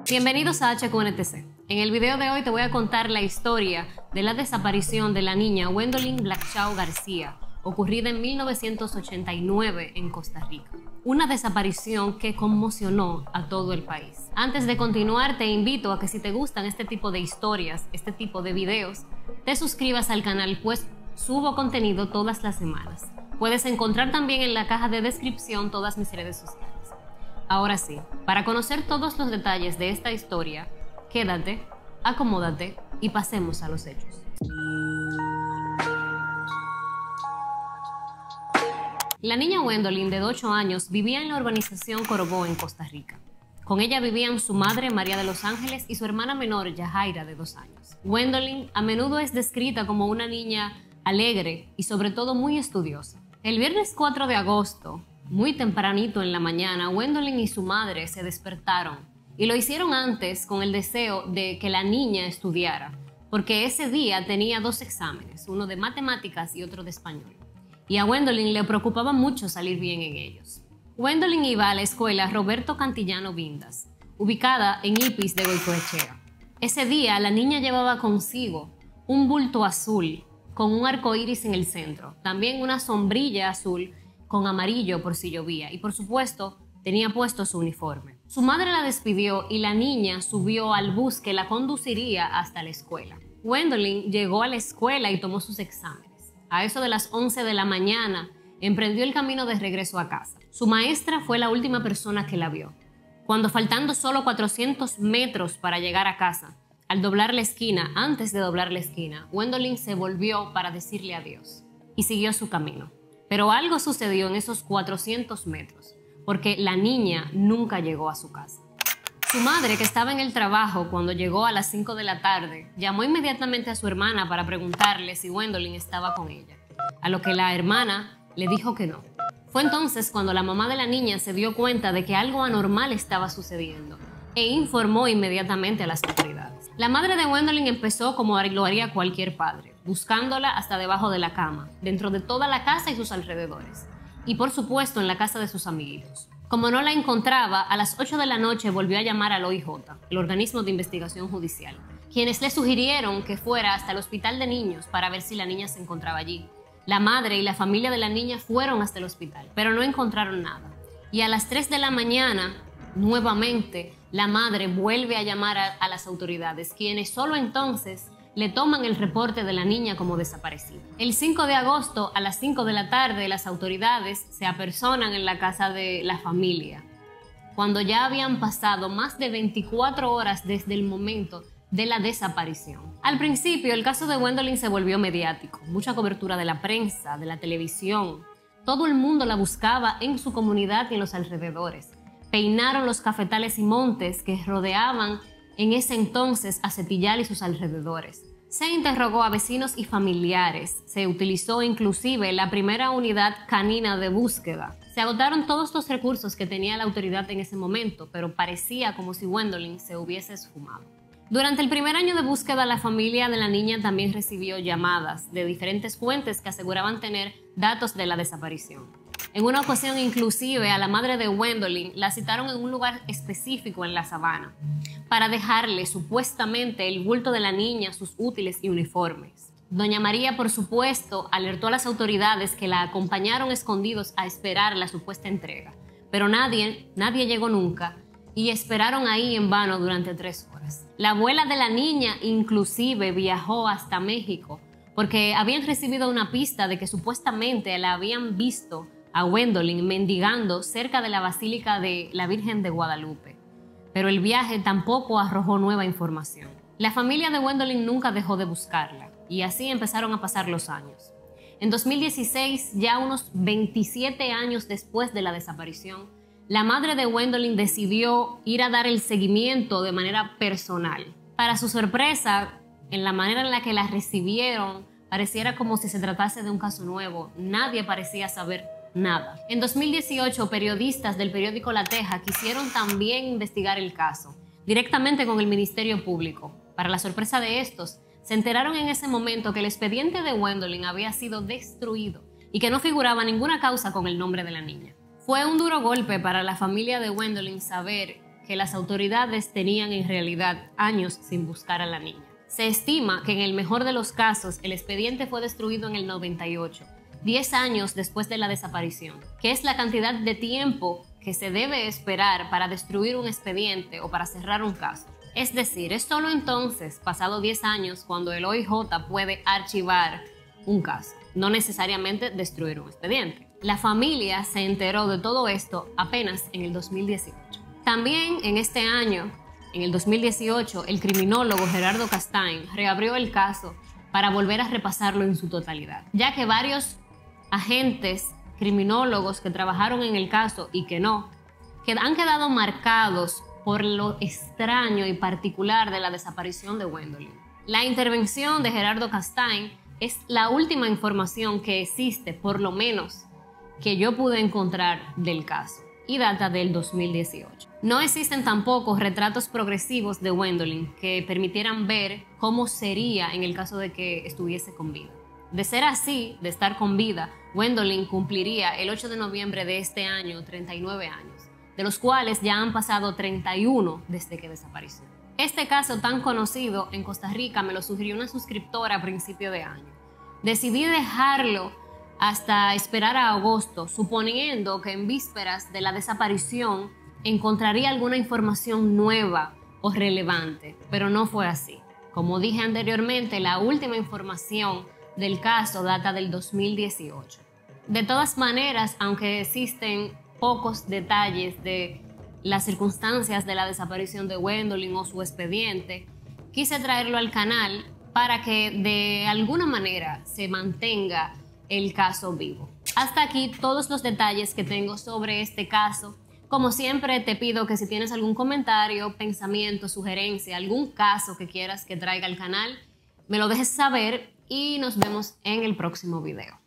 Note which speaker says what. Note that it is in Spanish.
Speaker 1: Bienvenidos a HQNTC. En el video de hoy te voy a contar la historia de la desaparición de la niña Gwendolyn Blackshaw García, ocurrida en 1989 en Costa Rica. Una desaparición que conmocionó a todo el país. Antes de continuar, te invito a que si te gustan este tipo de historias, este tipo de videos, te suscribas al canal, pues subo contenido todas las semanas. Puedes encontrar también en la caja de descripción todas mis redes sociales. Ahora sí, para conocer todos los detalles de esta historia, quédate, acomódate y pasemos a los hechos. La niña Gwendolyn, de 8 años, vivía en la urbanización Corobó, en Costa Rica. Con ella vivían su madre, María de los Ángeles, y su hermana menor, Yajaira, de 2 años. Gwendolyn a menudo es descrita como una niña alegre y sobre todo muy estudiosa. El viernes 4 de agosto, muy tempranito en la mañana, Gwendolyn y su madre se despertaron y lo hicieron antes con el deseo de que la niña estudiara, porque ese día tenía 2 exámenes, uno de matemáticas y otro de español. Y a Gwendolyn le preocupaba mucho salir bien en ellos. Gwendolyn iba a la escuela Roberto Cantillano Vindas, ubicada en Ipis de Goicoechea. Ese día la niña llevaba consigo un bulto azul con un arco iris en el centro, también una sombrilla azul con amarillo por si llovía y por supuesto tenía puesto su uniforme. Su madre la despidió y la niña subió al bus que la conduciría hasta la escuela. Gwendolyn llegó a la escuela y tomó sus exámenes. A eso de las 11 de la mañana emprendió el camino de regreso a casa. Su maestra fue la última persona que la vio. Cuando, faltando solo 400 metros para llegar a casa, al doblar la esquina, antes de doblar la esquina, Gwendolyn se volvió para decirle adiós y siguió su camino. Pero algo sucedió en esos 400 metros, porque la niña nunca llegó a su casa. Su madre, que estaba en el trabajo cuando llegó a las 5 de la tarde, llamó inmediatamente a su hermana para preguntarle si Gwendolyn estaba con ella, a lo que la hermana le dijo que no. Fue entonces cuando la mamá de la niña se dio cuenta de que algo anormal estaba sucediendo e informó inmediatamente a las autoridades. La madre de Gwendolyn empezó como lo haría cualquier padre, buscándola hasta debajo de la cama, dentro de toda la casa y sus alrededores, y por supuesto en la casa de sus amiguitos. Como no la encontraba, a las 8 de la noche volvió a llamar al OIJ, el organismo de investigación judicial, quienes le sugirieron que fuera hasta el hospital de niños para ver si la niña se encontraba allí. La madre y la familia de la niña fueron hasta el hospital, pero no encontraron nada. Y a las 3 de la mañana, nuevamente, la madre vuelve a llamar a las autoridades, quienes solo entonces le toman el reporte de la niña como desaparecida. El 5 de agosto, a las 5 de la tarde, las autoridades se apersonan en la casa de la familia, cuando ya habían pasado más de 24 horas desde el momento de la desaparición. Al principio, el caso de Gwendolyn se volvió mediático, mucha cobertura de la prensa, de la televisión. Todo el mundo la buscaba en su comunidad y en los alrededores. Peinaron los cafetales y montes que rodeaban en ese entonces a Cetillal y sus alrededores. Se interrogó a vecinos y familiares. Se utilizó inclusive la primera unidad canina de búsqueda. Se agotaron todos los recursos que tenía la autoridad en ese momento, pero parecía como si Gwendolyn se hubiese esfumado. Durante el primer año de búsqueda, la familia de la niña también recibió llamadas de diferentes fuentes que aseguraban tener datos de la desaparición. En una ocasión, inclusive, a la madre de Gwendolyn la citaron en un lugar específico en la sabana para dejarle supuestamente el bulto de la niña, sus útiles y uniformes. Doña María, por supuesto, alertó a las autoridades que la acompañaron escondidos a esperar la supuesta entrega, pero nadie llegó nunca y esperaron ahí en vano durante 3 horas. La abuela de la niña inclusive viajó hasta México porque habían recibido una pista de que supuestamente la habían visto a Gwendolyn mendigando cerca de la Basílica de la Virgen de Guadalupe, pero el viaje tampoco arrojó nueva información. La familia de Gwendolyn nunca dejó de buscarla y así empezaron a pasar los años. En 2016, ya unos 27 años después de la desaparición, la madre de Gwendolyn decidió ir a dar el seguimiento de manera personal. Para su sorpresa, en la manera en la que la recibieron, pareciera como si se tratase de un caso nuevo. Nadie parecía saber nada. En 2018, periodistas del periódico La Teja quisieron también investigar el caso, directamente con el Ministerio Público. Para la sorpresa de estos, se enteraron en ese momento que el expediente de Gwendolyn había sido destruido y que no figuraba ninguna causa con el nombre de la niña. Fue un duro golpe para la familia de Gwendolyn saber que las autoridades tenían en realidad años sin buscar a la niña. Se estima que en el mejor de los casos el expediente fue destruido en el 98, 10 años después de la desaparición, que es la cantidad de tiempo que se debe esperar para destruir un expediente o para cerrar un caso. Es decir, es solo entonces, pasado 10 años, cuando el OIJ puede archivar un caso, no necesariamente destruir un expediente. La familia se enteró de todo esto apenas en el 2018. También en este año, en el 2018, el criminólogo Gerardo Castain reabrió el caso para volver a repasarlo en su totalidad, ya que varios agentes criminólogos que trabajaron en el caso y que han quedado marcados por lo extraño y particular de la desaparición de Gwendolyn. La intervención de Gerardo Castain es la última información que existe, por lo menos que yo pude encontrar del caso, y data del 2018. No existen tampoco retratos progresivos de Gwendolyn que permitieran ver cómo sería en el caso de que estuviese con vida. De ser así, de estar con vida, Gwendolyn cumpliría el 8 de noviembre de este año 39 años, de los cuales ya han pasado 31 desde que desapareció. Este caso tan conocido en Costa Rica me lo sugirió una suscriptora a principio de año. Decidí dejarlo hasta esperar a agosto, suponiendo que en vísperas de la desaparición encontraría alguna información nueva o relevante, pero no fue así. Como dije anteriormente, la última información del caso data del 2018. De todas maneras, aunque existen pocos detalles de las circunstancias de la desaparición de Gwendolyn o su expediente, quise traerlo al canal para que de alguna manera se mantenga el caso vivo. Hasta aquí todos los detalles que tengo sobre este caso. Como siempre, te pido que si tienes algún comentario, pensamiento, sugerencia, algún caso que quieras que traiga al canal, me lo dejes saber y nos vemos en el próximo video.